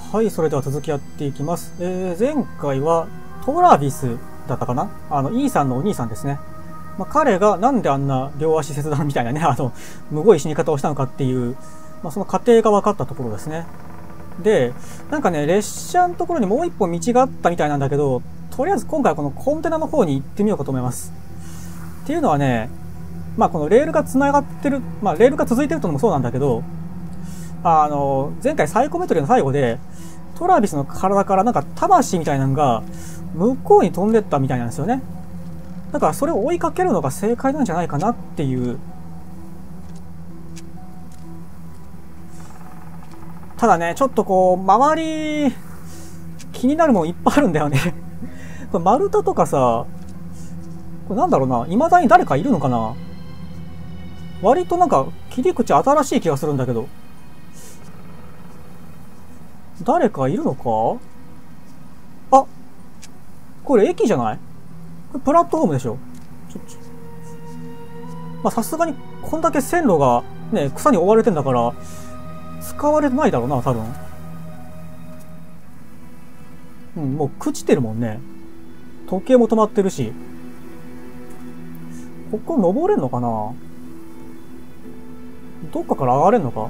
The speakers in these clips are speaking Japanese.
はい、それでは続きやっていきます。前回はトラビスだったかな、イーさんのお兄さんですね。彼がなんであんな両足切断みたいなね、むごい死に方をしたのかっていう、その過程が分かったところですね。で、なんかね、列車のところにもう一本道があったみたいなんだけど、とりあえず今回はこのコンテナの方に行ってみようかと思います。っていうのはね、このレールが繋がってる、レールが続いてるとのもそうなんだけど、前回サイコメトリーの最後で、トラビスの体からなんか魂みたいなのが向こうに飛んでったみたいなんですよね。だからそれを追いかけるのが正解なんじゃないかなっていう。ただね、ちょっとこう、周り、気になるもんいっぱいあるんだよね。これ丸太とかさ、これなんだろうな、未だに誰かいるのかな。割となんか切り口新しい気がするんだけど。誰かいるのか。あ、これ駅じゃない？これプラットフォームでしょ。さすがにこんだけ線路がね、草に覆われてんだから、使われてないだろうな、多分。もう朽ちてるもんね。時計も止まってるし。ここ登れんのかな？どっかから上がれんのか？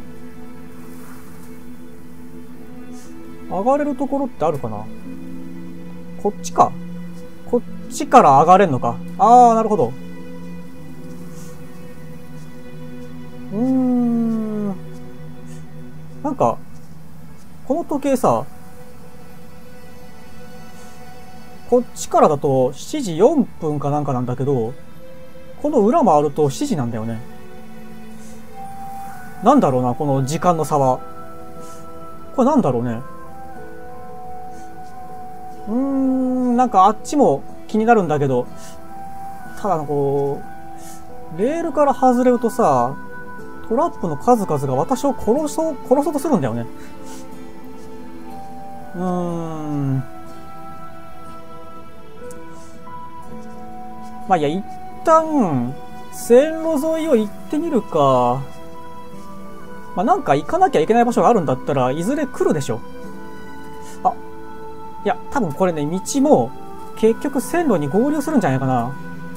上がれるところってあるかな？こっちか。こっちから上がれんのか。あー、なるほど。なんか、この時計さ、こっちからだと7時4分かなんかなんだけど、この裏回ると7時なんだよね。なんだろうな、この時間の差は。これなんだろうね。なんかあっちも気になるんだけど、ただこう、レールから外れるとさ、トラップの数々が私を殺そうとするんだよね。いや、一旦、線路沿いを行ってみるか。なんか行かなきゃいけない場所があるんだったらいずれ来るでしょ。いや、多分これね、道も結局線路に合流するんじゃないかな。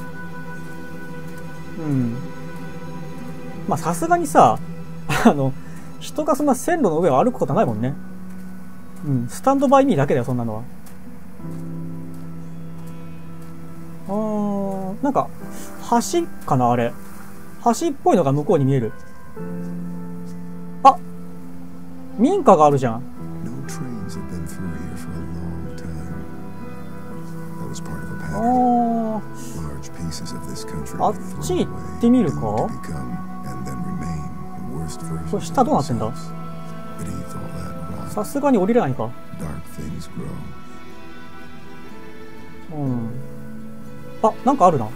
さすがにさ、人がそんな線路の上を歩くことはないもんね。スタンドバイミーだけだよ、そんなのは。なんか、橋かな、あれ。橋っぽいのが向こうに見える。あ、民家があるじゃん。あっち行ってみるか。これ下どうなってんだ。さすがに降りれないか。あ、なんかあるな。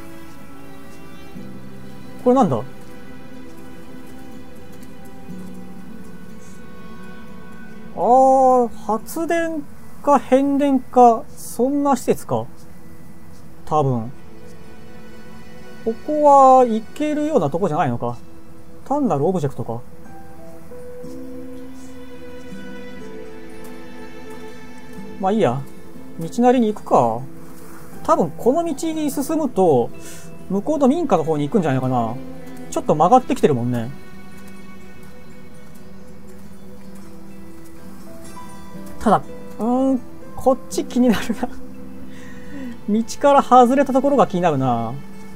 これなんだ。発電か変電か、そんな施設か。多分。ここは行けるようなとこじゃないのか。単なるオブジェクトか。いいや。道なりに行くか。多分この道に進むと、向こうの民家の方に行くんじゃないかな。ちょっと曲がってきてるもんね。ただ、こっち気になるな。道から外れたところが気になるな。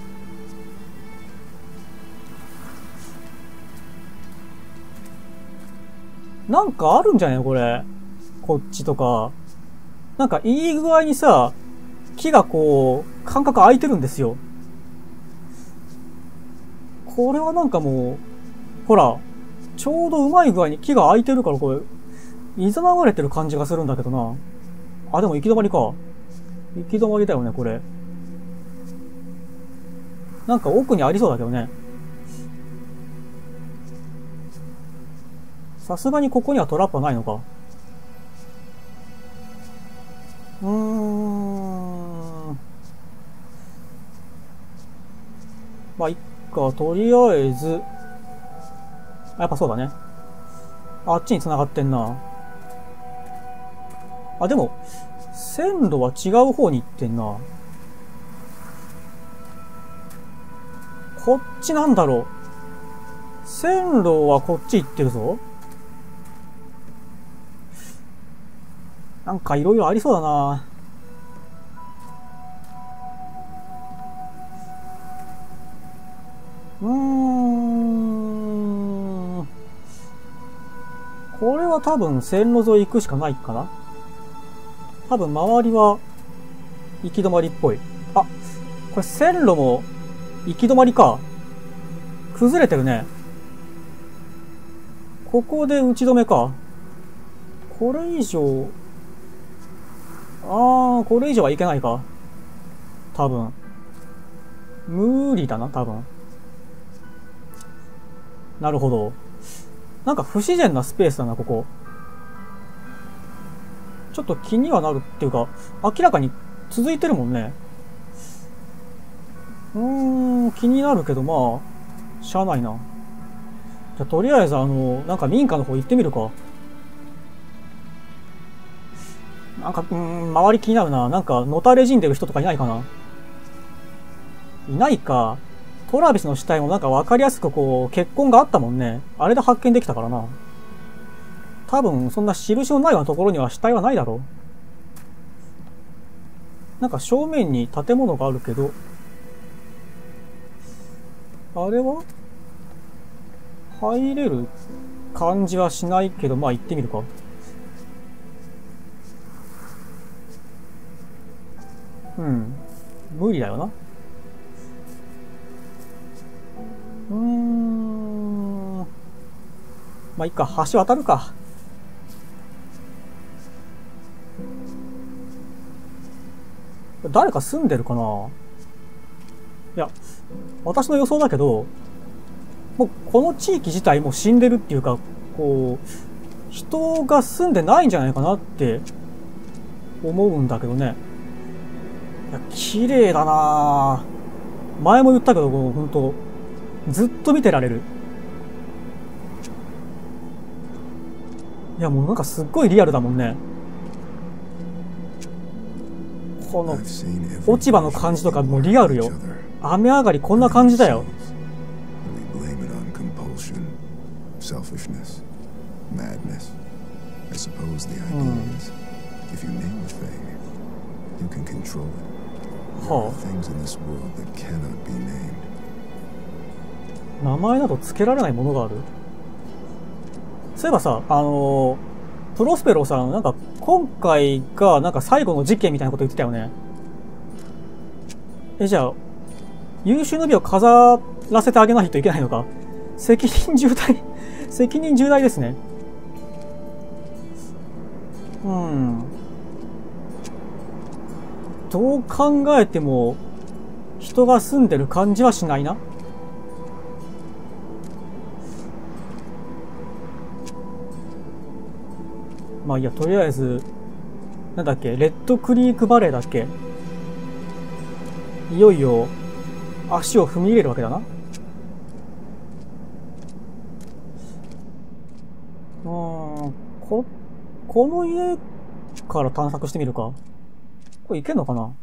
なんかあるんじゃないのこれ。こっちとか。なんかいい具合にさ、木がこう、間隔空いてるんですよ。これはなんかもう、ほら、ちょうどうまい具合に木が空いてるからこれ、いざなわれてる感じがするんだけどな。あ、でも行き止まりか。行き止まりだよね、これ。なんか奥にありそうだけどね。さすがにここにはトラップはないのか。いっか、とりあえず。やっぱそうだね。あっちに繋がってんな。 あ、でも、線路は違う方に行ってんな。こっちなんだろう。線路はこっち行ってるぞ。なんかいろいろありそうだな。これは多分線路沿い行くしかないかな。多分周りは行き止まりっぽい。あ、これ線路も行き止まりか。崩れてるね。ここで打ち止めか。これ以上、これ以上はいけないか。多分。無理だな、多分。なるほど。なんか不自然なスペースだな、ここ。ちょっと気にはなるっていうか、明らかに続いてるもんね。気になるけど、まあ、しゃあないな。じゃあ、とりあえずなんか民家の方行ってみるか。なんか、周り気になるな。なんか、のたれ死んでる人とかいないかな。いないか。トラビスの死体もなんか分かりやすくこう、血痕があったもんね。あれで発見できたからな。多分、そんな印のないようなところには死体はないだろう。なんか正面に建物があるけど、あれは入れる感じはしないけど、まあ行ってみるか。無理だよな。まあいいか、橋渡るか。誰か住んでるかな。いや、私の予想だけど、もうこの地域自体もう死んでるっていうか、こう、人が住んでないんじゃないかなって思うんだけどね。いや、綺麗だなぁ。前も言ったけど、ほんと、ずっと見てられる。いや、もうなんかすっごいリアルだもんね。この、落ち葉の感じとかもうリアルよ。雨上がりこんな感じだよ。名前など付けられないものがある。そういえばさ、プロスペロさん、なんか今回がなんか最後の事件みたいなこと言ってたよね。じゃあ、優秀の美を飾らせてあげないといけないのか。責任重大責任重大ですね。どう考えても人が住んでる感じはしないな。まあいいや、とりあえず、なんだっけ、レッドクリークバレーだっけ。いよいよ足を踏み入れるわけだな。この家から探索してみるか。これ行けんのかな。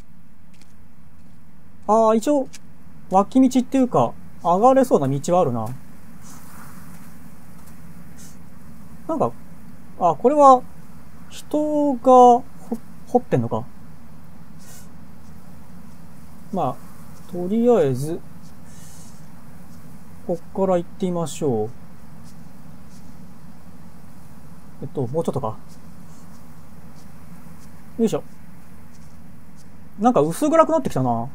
一応、脇道っていうか、上がれそうな道はあるな。なんか、これは、人が掘ってんのか。まあ、とりあえず、こっから行ってみましょう。もうちょっとか。よいしょ。なんか薄暗くなってきたな。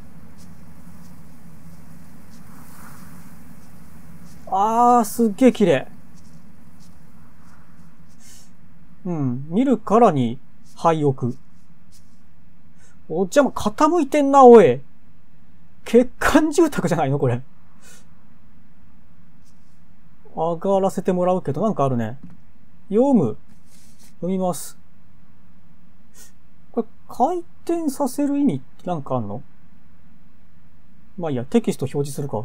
すっげえ綺麗。見るからに廃屋。おじゃま傾いてんな、おい。欠陥住宅じゃないのこれ。上がらせてもらうけど、なんかあるね。読みます。これ、回転させる意味ってなんかあんの？まあいいや、テキスト表示するか。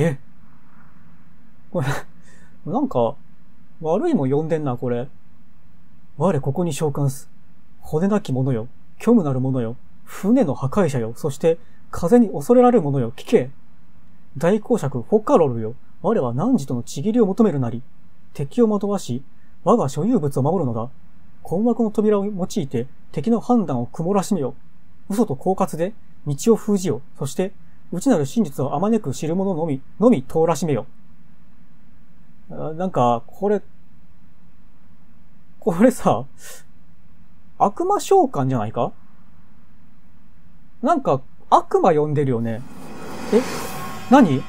これ、なんか、悪いもん読んでんな、これ。 我ここに召喚す。骨なき者よ。虚無なる者よ。船の破壊者よ。そして、風に恐れられる者よ。聞け。大公爵フォッカロルよ。我は汝とのちぎりを求めるなり。敵を惑わし、我が所有物を守るのだ。困惑の扉を用いて敵の判断を曇らしめよ。嘘と狡猾で道を封じよ。そして、内なる真実をあまねく知る者のみ通らしめよ。なんか、これさ、悪魔召喚じゃないか？なんか、悪魔呼んでるよね。え？何？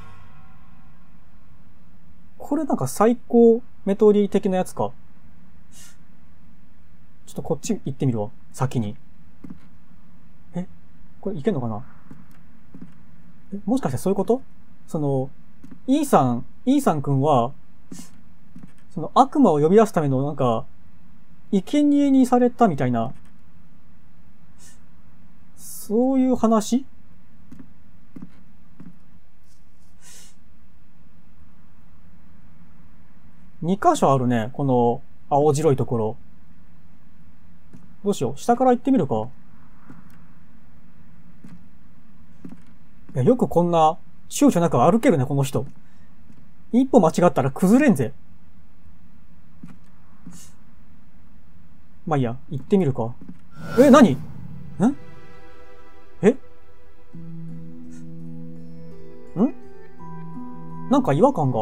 これなんか最高メトリー的なやつか。ちょっとこっち行ってみるわ。先に。これいけんのかな？もしかしてそういうこと？イーサン君は、悪魔を呼び出すためのなんか、生贄にされたみたいな、そういう話？2箇所あるね。この青白いところ。どうしよう。下から行ってみるか。いや、よくこんな躊躇なく歩けるね、この人。一歩間違ったら崩れんぜ。まあいいや、行ってみるか。何？なんか違和感が。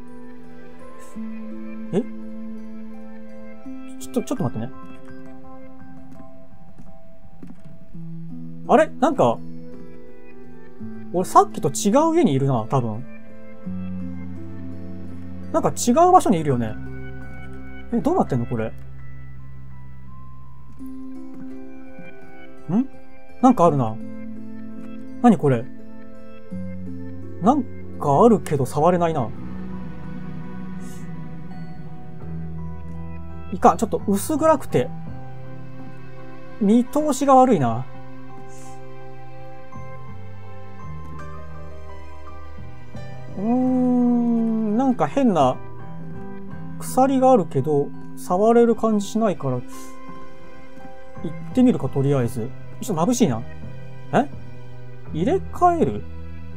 ちょっと待ってね。あれ？なんか、俺さっきと違う家にいるな、多分。なんか違う場所にいるよね。どうなってんのこれ。なんかあるな。何これ。なんかあるけど触れないな。いかん、ちょっと薄暗くて、見通しが悪いな。なんか変な鎖があるけど、触れる感じしないから、行ってみるか、とりあえず。ちょっと眩しいな。入れ替える？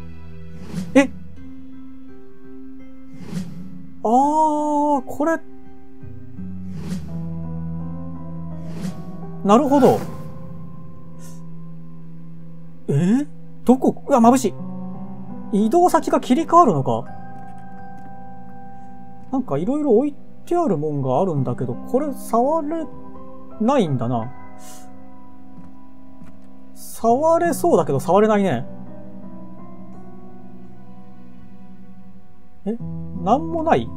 これ。なるほど。どこ？うわ、眩しい。移動先が切り替わるのか？なんかいろいろ置いてあるもんがあるんだけど、これ触れないんだな。触れそうだけど触れないね。なんもない？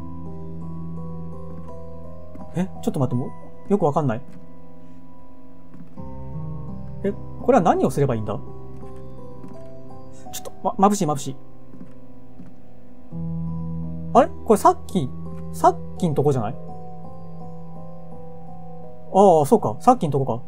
ちょっと待って、もう、よくわかんない。これは何をすればいいんだ？ちょっと、眩しい。あれ？これさっきんとこじゃない？ああ、そうか。さっきんとこか。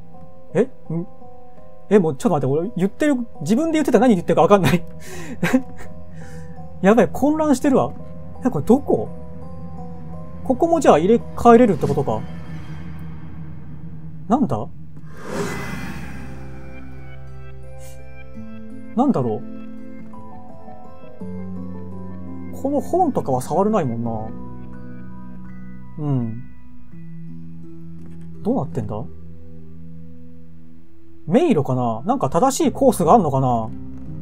もうちょっと待って、俺自分で言ってた何言ってるかわかんない。やばい、混乱してるわ。これどこ？ここもじゃあ入れ替えれるってことか。なんだ？なんだろう。この本とかは触れないもんな。どうなってんだ？迷路かな？なんか正しいコースがあんのかな？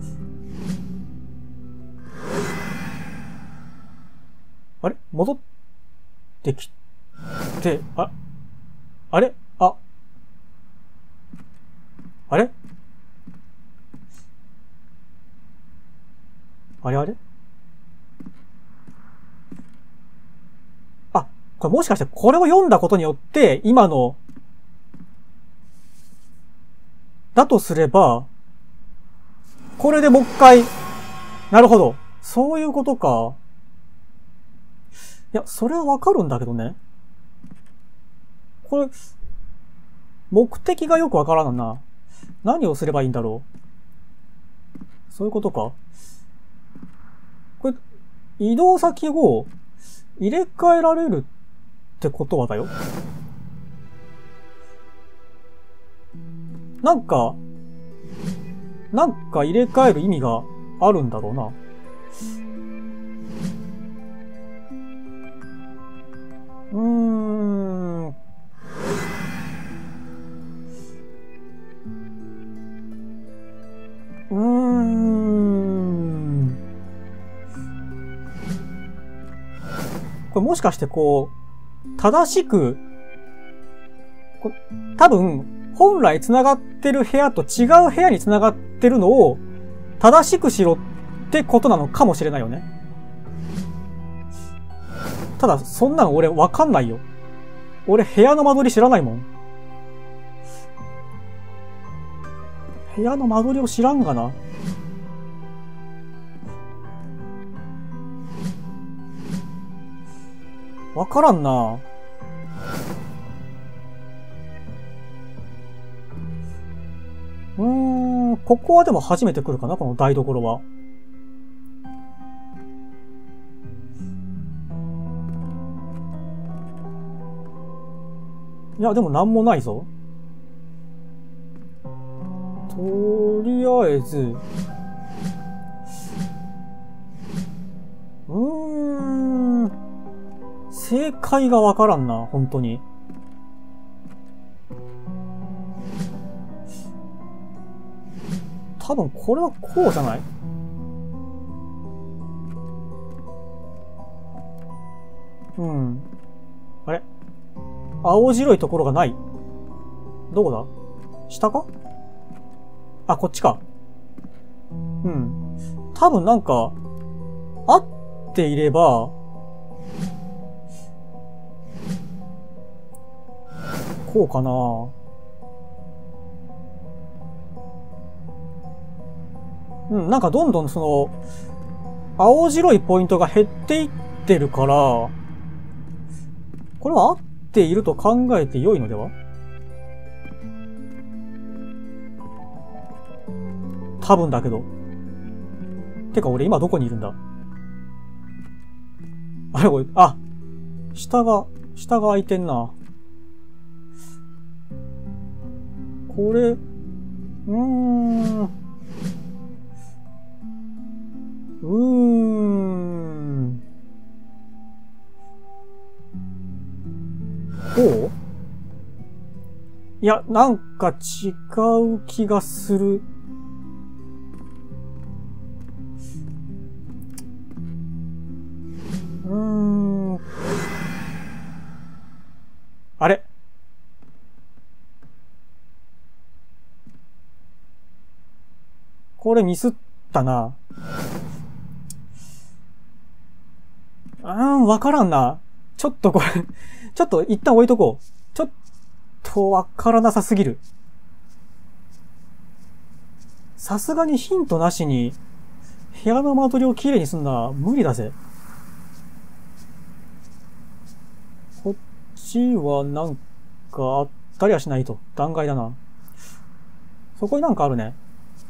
あれ？戻ってきて、あれ？あれ？これもしかしてこれを読んだことによって、今の、だとすれば、これでもう一回、なるほど。そういうことか。いや、それはわかるんだけどね。これ、目的がよくわからんな。何をすればいいんだろう。そういうことか。これ、移動先を入れ替えられるってことはだよ。 なんか入れ替える意味があるんだろうな。これもしかしてこう、正しく、多分、本来繋がってる部屋と違う部屋に繋がってるのを正しくしろってことなのかもしれないよね。ただ、そんなの俺わかんないよ。俺部屋の間取り知らないもん。部屋の間取りを知らんがな。わからんな。ここはでも初めて来るかな、この台所は。いや、でもなんもないぞ。とりあえず、正解がわからんな、本当に。多分これはこうじゃない？あれ？青白いところがない。どこだ？下か？あ、こっちか。多分なんか、合っていれば、こうかな。なんかどんどんその、青白いポイントが減っていってるから、これは合っていると考えて良いのでは？多分だけど。てか俺今どこにいるんだ？あれこれ、下が空いてんな。これ、こう？いや、なんか違う気がする。あれ？これミスったな。わからんな。ちょっとこれちょっと一旦置いとこう。ちょっとわからなさすぎる。さすがにヒントなしに部屋の間取りをきれいにすんのは無理だぜ。こっちはなんかあったりはしないと。断崖だな。そこになんかあるね。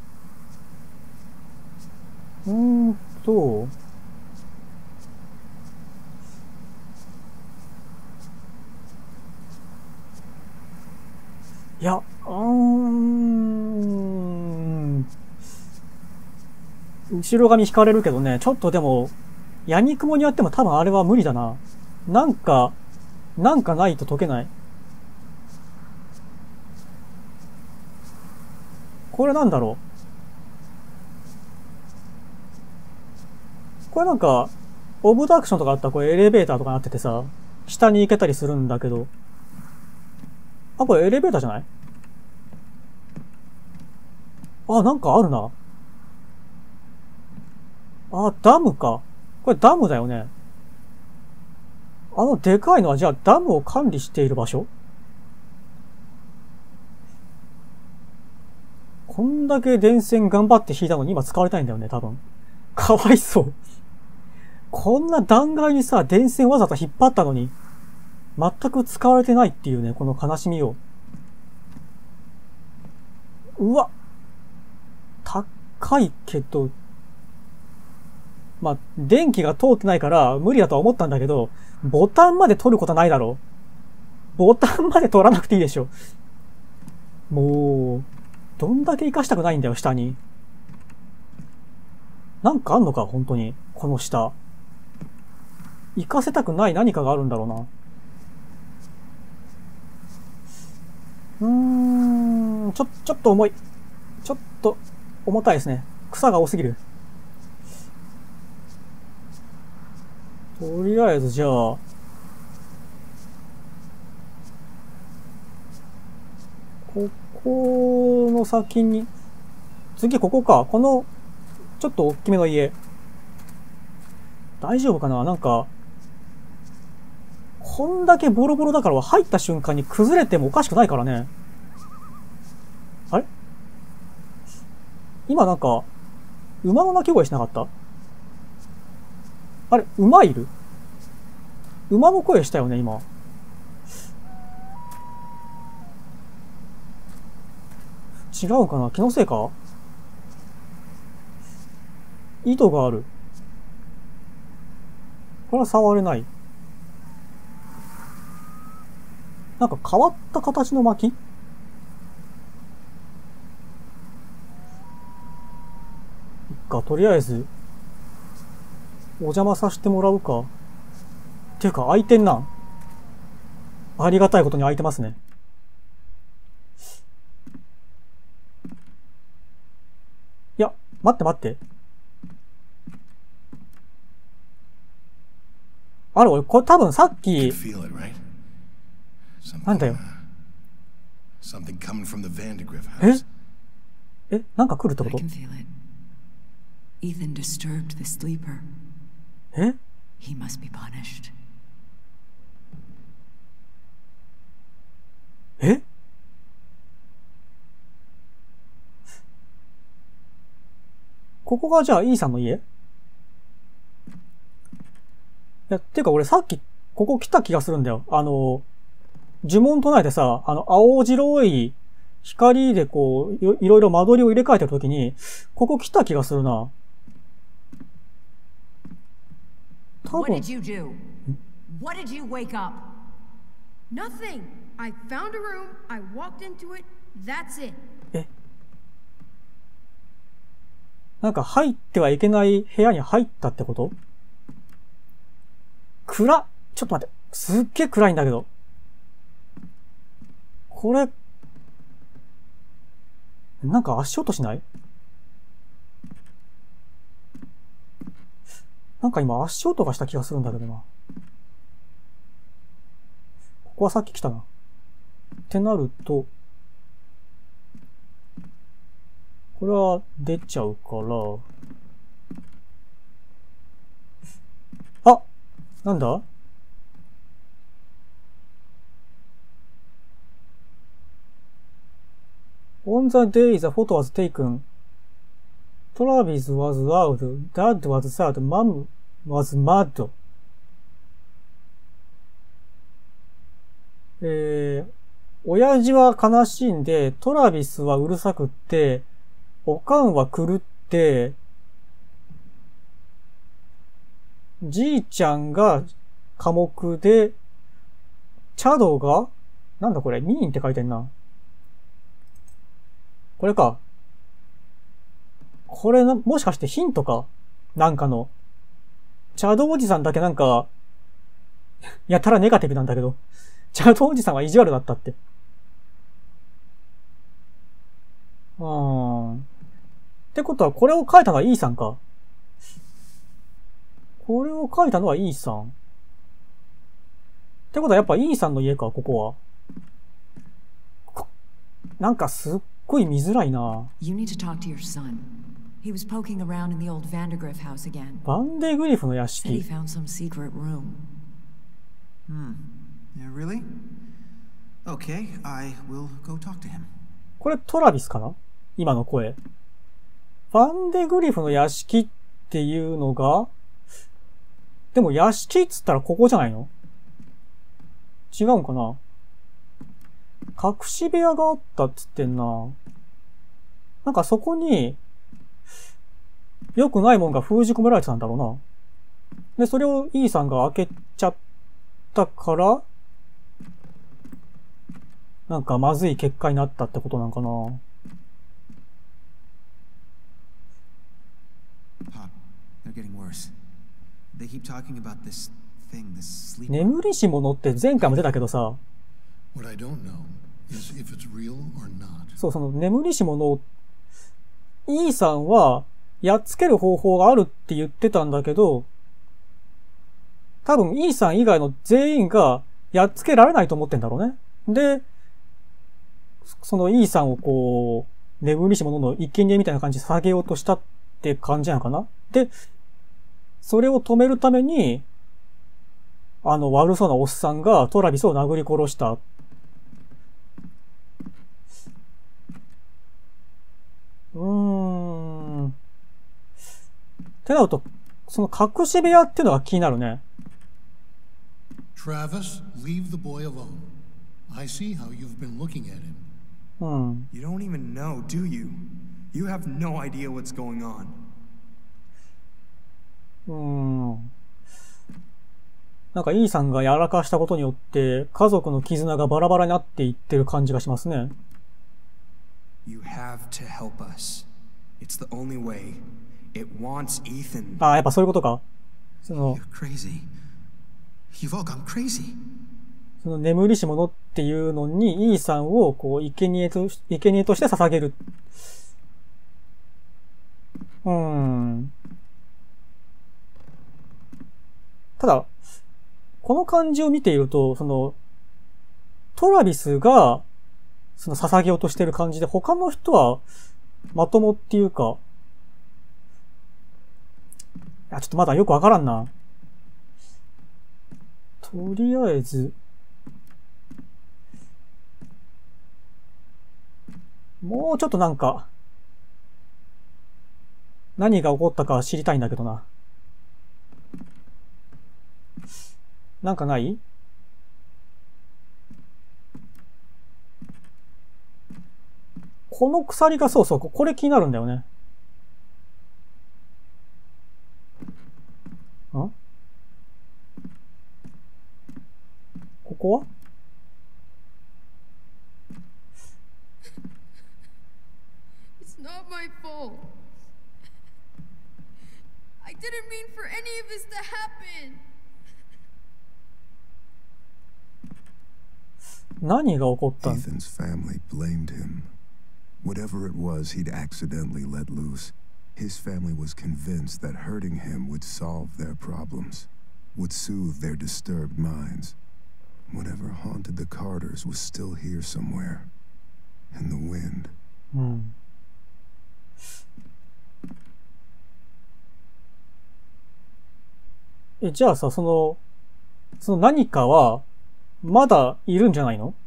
いや、後ろ髪引かれるけどね、ちょっとでも、闇雲にやっても多分あれは無理だな。なんかないと解けない。これなんだろう。これなんか、オブダクションとかあったらこれエレベーターとかなっててさ、下に行けたりするんだけど。これエレベーターじゃない？なんかあるな。ダムか。これダムだよね。でかいのはじゃあダムを管理している場所？こんだけ電線頑張って引いたのに今使われたいんだよね、多分。かわいそう。こんな断崖にさ、電線わざと引っ張ったのに、全く使われてないっていうね、この悲しみを。うわ。高いけど、電気が通ってないから無理だとは思ったんだけど、ボタンまで取ることないだろ。ボタンまで取らなくていいでしょ。もう、 どんだけ行かしたくないんだよ、下に。なんかあんのか、本当に。この下。行かせたくない何かがあるんだろうな。ちょっと重い。ちょっと重たいですね。草が多すぎる。とりあえずじゃあ、ここの先に、次ここか。この、ちょっと大きめの家。大丈夫かな？なんか、こんだけボロボロだから入った瞬間に崩れてもおかしくないからね。あれ？今なんか、馬の鳴き声しなかった？あれ、馬いる？馬の声したよね、今。違うかな？気のせいか？井戸がある。これは触れない。なんか変わった形の薪？とりあえず、お邪魔させてもらうか。っていうか、開いてんな。ありがたいことに開いてますね。いや、待って待って。あれ、俺、これ多分さっき、なんだよ。え、なんか来るってこと？ Ethan disturbed the sleeper. え？ He must be punished. え？ここがじゃあ E さんの家？いや、てか俺さっきここ来た気がするんだよ。呪文唱えてさ、青白い光でこう、いろいろ間取りを入れ替えてるときに、ここ来た気がするな。 What did you do? What did you wake up? Nothing. I found a room, I walked into it, that's it. え？なんか入ってはいけない部屋に入ったってこと？暗っ！ちょっと待って。すっげえ暗いんだけど。これ、なんか足音しない？なんか今足音がした気がするんだけどな。ここはさっき来たな。ってなると、これは出ちゃうから、あ！なんだ？On the day the photo was taken, Travis was loud, Dad was sad, Mom was mad. 親父は悲しんで、トラビスはうるさくって、おかんは狂って、じいちゃんが寡黙で、チャドが、なんだこれ、ミーンって書いてんな。これか。これもしかしてヒントか？なんかの。チャドおじさんだけなんか、やたらネガティブなんだけど。チャドおじさんは意地悪だったって。ってことは、これを書いたのは E さんか。これを書いたのは E さん。ってことはやっぱ E さんの家か、ここは。なんかすっごい見づらいな。 You need to talk to your son. He was poking around in the old Vandergriff house again. バンデグリフの屋 Said he 敷。 found some secret room. Yeah, really? Okay, I will go talk to him. これトラビスかな？今の声。バンデグリフの屋敷っていうのが、でも屋敷っつったらここじゃないの？違うんかな？隠し部屋があったっつってんな。なんかそこに、良くないもんが封じ込められてたんだろうな。で、それを E さんが開けちゃったから、なんかまずい結果になったってことなんかな。 Pop, they're getting worse. They keep talking about this thing, this sleep. 眠りし者って前回も出たけどさ、 What I don't know is if it's real or not. そう、その眠りし者、イーさんはやっつける方法があるって言ってたんだけど、多分イーさん以外の全員がやっつけられないと思ってんだろうね。で、そのイーさんをこう、眠りし者の生贄みたいな感じで下げようとしたって感じなのかな。で、それを止めるために、悪そうなおっさんがトラビスを殴り殺した。ってなると、その隠し部屋っていうのが気になるね。 Travis, leave the boy alone. I see how you've been looking at him. You don't even know, do you? You have no idea what's going on. なんかイーさんがやらかしたことによって家族の絆がバラバラになっていってる感じがしますね。 You have to help us. It's the only way. It wants Ethan. ああ、やっぱそういうことか。その You're crazy. You've all gone crazy. その眠りし者っていうのにイーさんをこう生贄として捧げる。ただ、この感じを見ていると、その、トラビスが、その捧げようとしてる感じで、他の人は、まともっていうか、ちょっとまだよくわからんな。とりあえず、もうちょっとなんか、何が起こったか知りたいんだけどな。なんかない？この鎖がそうそう、これ気になるんだよね。ここは It's not my fault. I didn't mean for any of this to happen. 何が起こったん？ Ethan's family blamed him. Whatever it was he'd accidentally let loose, his family was convinced that hurting him would solve their problems, would soothe their disturbed minds. Whatever haunted the Carters was still here somewhere, in the wind. じゃあさ、その何かは、まだいるんじゃないの？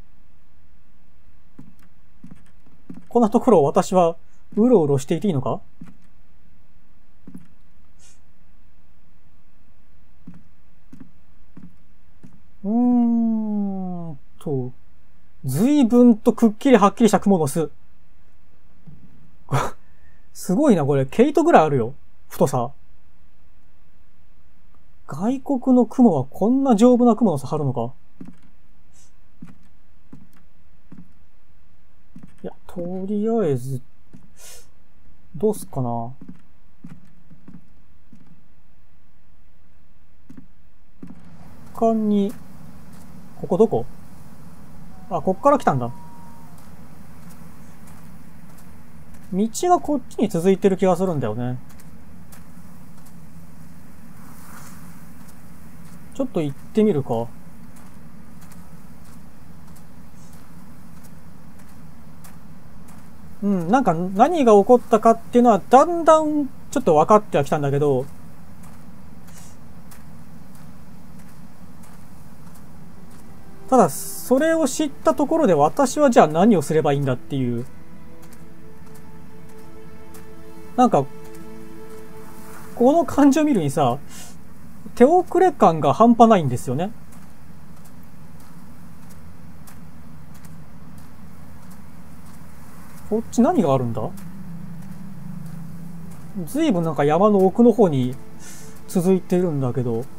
こんなところを私はうろうろしていていいのか？随分とくっきりはっきりした蜘蛛の巣。すごいな、これ。毛糸ぐらいあるよ。太さ。外国の蜘蛛はこんな丈夫な蜘蛛の巣張るのか？いや、とりあえず、どうすっかな。他に、ここどこ？あ、こっから来たんだ。道がこっちに続いてる気がするんだよね。ちょっと行ってみるか。なんか何が起こったかっていうのはだんだんちょっと分かってはきたんだけど、ただそれを知ったところで私はじゃあ何をすればいいんだっていう、なんかこの感じを見るにさ、手遅れ感が半端ないんですよね。こっち何があるんだ？ずいぶんなんか山の奥の方に続いているんだけど、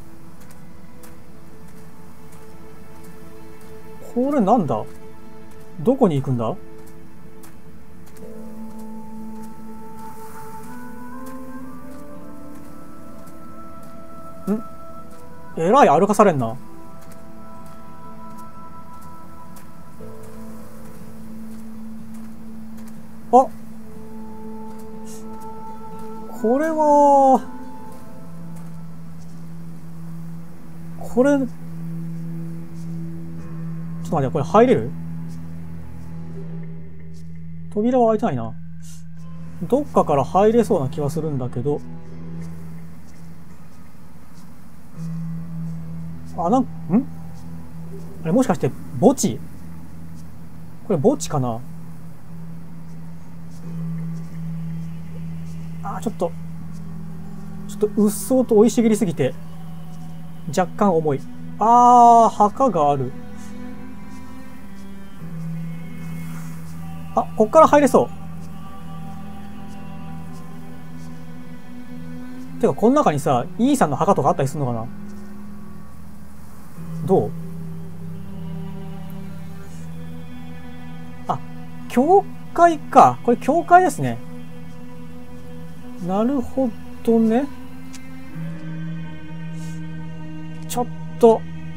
これなんだ？どこに行くんだ？ えらい歩かされんな。あ、これは、これ、ちょっと待って、これ入れる？扉は開いてないな。どっかから入れそうな気はするんだけど。あ、あれもしかして墓地？これ墓地かな？あ、ちょっとうっそうと生い茂りすぎて若干重い。墓がある。あ、こっから入れそう。てか、この中にさ、イーさんの墓とかあったりするのかな？どう？あ、教会か。これ教会ですね。なるほどね。ちょっと、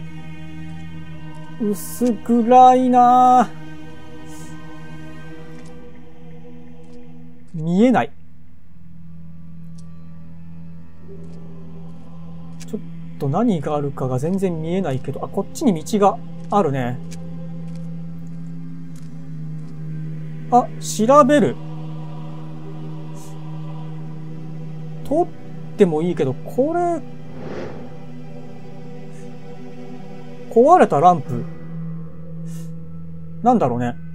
薄暗いなぁ。見えない。ちょっと何があるかが全然見えないけど、あ、こっちに道があるね。あ、調べる。取ってもいいけど、これ、壊れたランプ。なんだろうね。